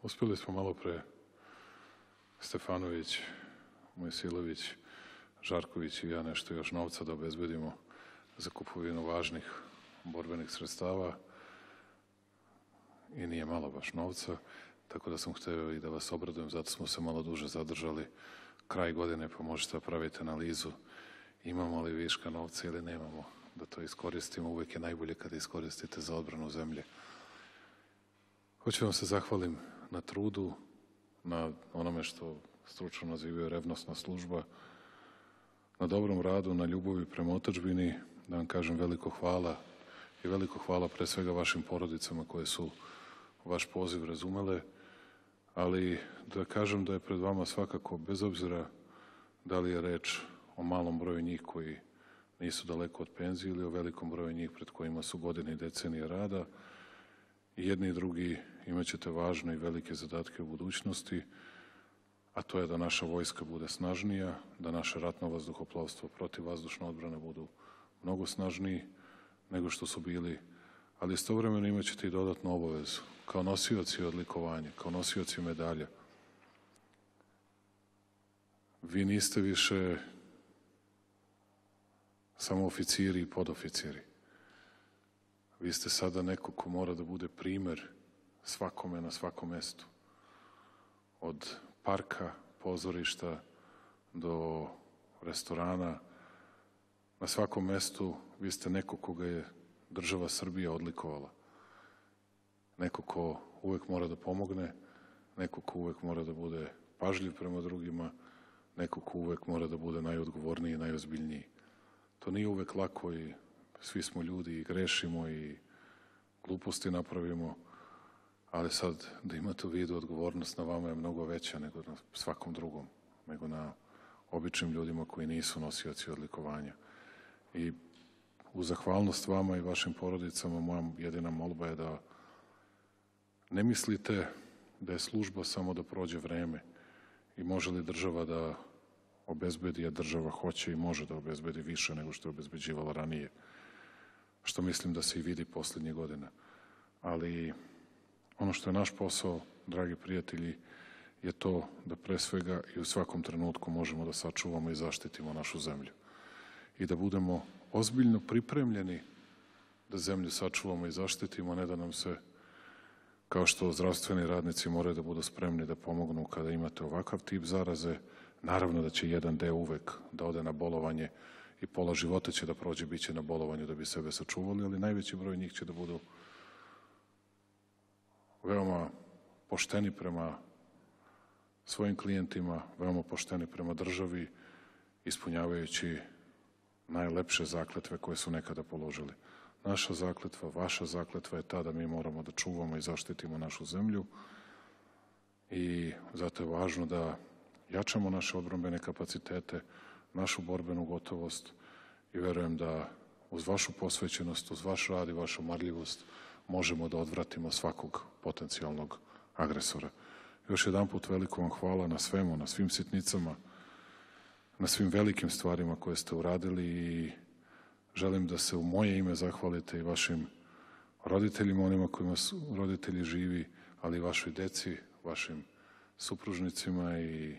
Uspeli smo malo pre Stefanović, Mojsilović, Žarković i ja nešto još novca da obezbedimo za kupovinu važnih borbenih sredstava i nije malo baš novca, tako da sam hteo i da vas obradujem, zato smo se malo duže zadržali. Kraj godine pa možete da pravite analizu imamo li viška novca ili nemamo, da to iskoristimo. Uvek je najbolje kada iskoristite za odbranu zemlje. Hoću vam se zahvalim na trudu, na onome što stručno nazivaju revnosna služba, na dobrom radu, na ljubavi prema otadžbini, da vam kažem veliko hvala i veliko hvala pre svega vašim porodicama koje su vaš poziv razumele, ali da kažem da je pred vama svakako, bez obzira da li je reč o malom broju njih koji nisu daleko od penzije ili o velikom broju njih pred kojima su godine i decenije rada, i jedni i drugi imaćete važne i velike zadatke u budućnosti, a to je da naša vojska bude snažnija, da naše ratno vazduhoplovstvo, protivvazdušna odbrana budu mnogo snažniji nego što su bili, ali istovremeno imaćete i dodatnu obavezu kao nosioci odlikovanja, kao nosioci medalja. Vi niste više samo oficiri i podoficiri. Vi ste sada neko ko mora da bude primer svakome na svakom mestu. Od parka, pozorišta do restorana, na svakom mestu vi ste neko koga je država Srbija odlikovala. Neko ko uvek mora da pomogne, neko ko uvek mora da bude pažljiv prema drugima, neko ko uvek mora da bude najodgovorniji i najozbiljniji. To nije uvek lako i svi smo ljudi i grešimo i gluposti napravimo, ali sad da imate u vidu odgovornost na vama je mnogo veća nego na svakom drugom, nego na običnim ljudima koji nisu nosioci odlikovanja. I u zahvalnost vama i vašim porodicama moja jedina molba je da ne mislite da je služba samo da prođe vreme i može li država da obezbedi, a država hoće i može da obezbedi više nego što je obezbeđivala ranije, što mislim da se i vidi poslednjih godina. Ali ono što je naš posao, dragi prijatelji, je to da pre svega i u svakom trenutku možemo da sačuvamo i zaštitimo našu zemlju i da budemo ozbiljno pripremljeni da zemlju sačuvamo i zaštitimo, ne da nam se, kao što zdravstveni radnici moraju da budu spremni da pomognu kada imate ovakav tip zaraze. Naravno da će jedan deo uvek da ode na bolovanje i pola života će da prođe, bit će na bolovanju da bi sebe sačuvali, ali najveći broj njih će da budu veoma pošteni prema svojim klijentima, veoma pošteni prema državi, ispunjavajući najlepše zakletve koje su nekada položili. Naša zakletva, vaša zakletva je ta da mi moramo da čuvamo i zaštitimo našu zemlju i zato je važno da jačamo naše odbrambene kapacitete, našu borbenu gotovost i verujem da uz vašu posvećenost, uz vaš rad i vašu marljivost možemo da odvratimo svakog potencijalnog agresora. Još jedanput veliko vam hvala na svemu, na svim sitnicama, na svim velikim stvarima koje ste uradili i želim da se u moje ime zahvalite i vašim roditeljima, onima kojima su roditelji živi, ali i vašoj deci, vašim supružnicima i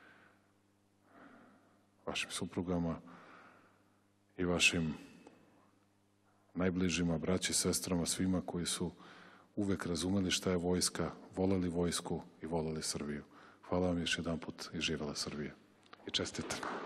vašim suprugama i vašim najbližima, braći, sestrama, svima koji su uvek razumeli šta je vojska, voleli vojsku i voleli Srbiju. Hvala vam još jedan put i živela Srbija. I čestitam.